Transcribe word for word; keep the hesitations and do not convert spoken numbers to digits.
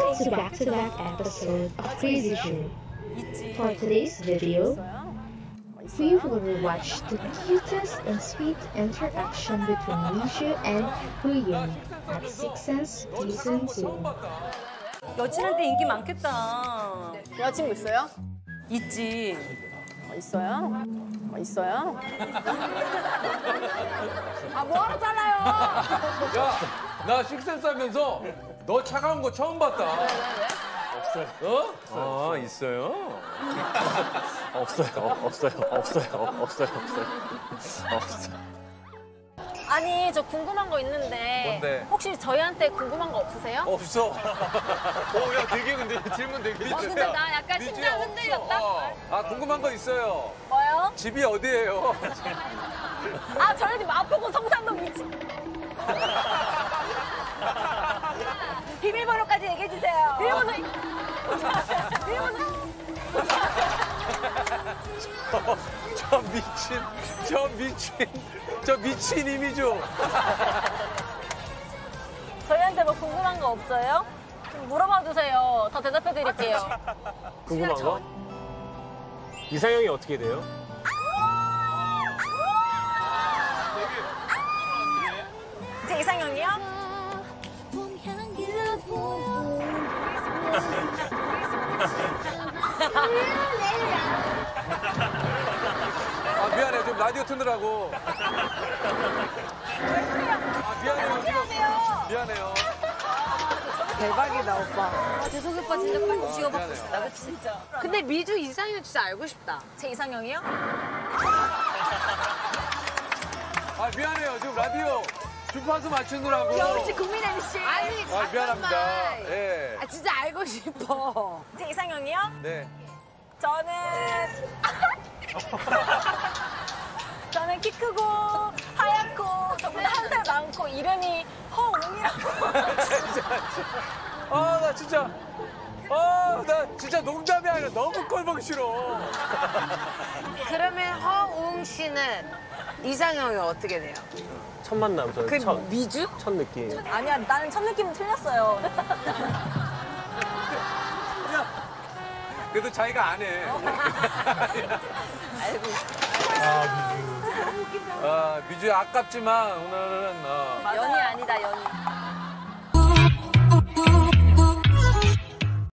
Welcome to back-to-back episode of Crazy Shoe. For today's video, we will watch the cutest and sweet interaction between Mishu and Huyin at Six Sense Season two. 여친한테 인기 많겠다. 여자친구 있어요? 있지. 어, 있어요? 어, 있어요? 아, 뭐하러 잘라요? 야, 나 식센스 하면서 너 차가운 거 처음 봤다. 없어요. 어? 아, 있어요? 없어요, 없어요, 없어요, 없어요, 없어요. 없어요. 아니, 저 궁금한 거 있는데. 뭔데? 혹시 저희한테 궁금한 거 없으세요? 없어. 어, 야, 되게 근데 질문 되게. 어, 근데 나 약간 심장 흔들렸다? 어. 아, 궁금한 거 있어요. 뭐요? 집이 어디예요? 아, 저희 집 마포구 성산동 위치. 비밀번호까지 얘기해주세요. 비밀번호. 비밀번호. 저, 저 미친, 저 미친, 저 미친 이미죠. 저희한테 뭐 궁금한 거 없어요? 좀 물어봐 주세요. 더 대답해 드릴게요. 궁금한 거? 이상형이 어떻게 돼요? 제 이상형이요? 아, 미안해. 좀 라디오 트느라고. 아, 미안해요. 지금. 미안해요. 대박이다, 오빠. 아, 재석이 오빠 진짜 빨리 지워받고 미안해요. 싶다. 그치, 진짜. 근데 미주 이상형 진짜 알고 싶다. 제 이상형이요? 아, 미안해요. 지금 라디오 주파수 맞추느라고. 역시 국민 엠씨. 아니, 아, 미안합니다. 잠깐만. 예. 아, 진짜 알고 싶어. 제 이상형이요? 네. 저는 저는 키 크고 하얗고 저보다 한 살 많고 이름이 허웅이라고. 아, 나 진짜. 아, 나 진짜 농담이 아니라 너무 꼴보기 싫어. 그러면 허웅 씨는 이상형이 어떻게 돼요? 첫 만남, 저는 그 첫, 미주? 첫 느낌. 아니야, 나는 첫 느낌은 틀렸어요. 그래도 자기가 안 해. 알고 있어. 아, 미주 아깝지만 오늘은 어. 연이 아니다, 연이.